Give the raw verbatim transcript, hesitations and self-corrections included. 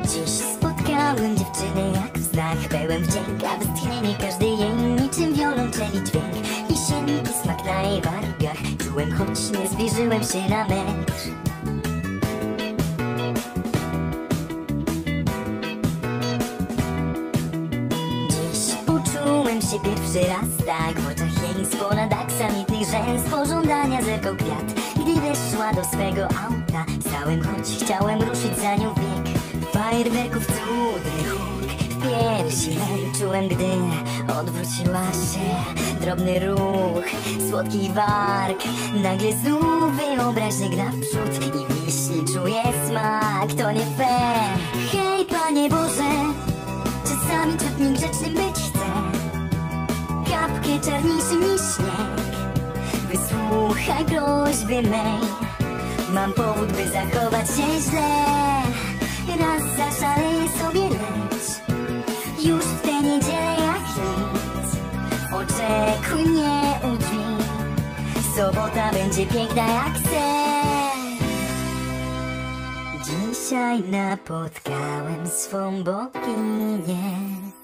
Dziś spotkałem dziewczynę jak w snach, pełen wdzięk, a westchnienie każdy jej niczym wiolonczeli dźwięk. Jesienny smak na jej wargach czułem, choć nie zbliżyłem się na metr. Dziś poczułem się pierwszy raz tak, w oczach jej z ponad aksamitnych rzęs pożądania zerkał kwiat. Gdy weszła do swego auta, stałem, choć chciałem ruszyć za nią bieg. Fajerwerków cudny huk w piersi mej czułem, gdy odwróciła się. Drobny ruch, słodki warg, nagle znów wyobraźnię gra w przód i wiśni czuję smak, to nie fair. Hej Panie Boże, czasami ciut niegrzecznym być chcę, kapkę czarniejszy niż śnieg. Wysłuchaj prośby mej, mam powód, by zachować się źle. Raz zaszaleję sobie, lecz już w tę niedzielę jak nic. Oczekuj mnie u drzwi, sobota będzie piękna jak sen. Dzisiaj napotkałem swą boginię.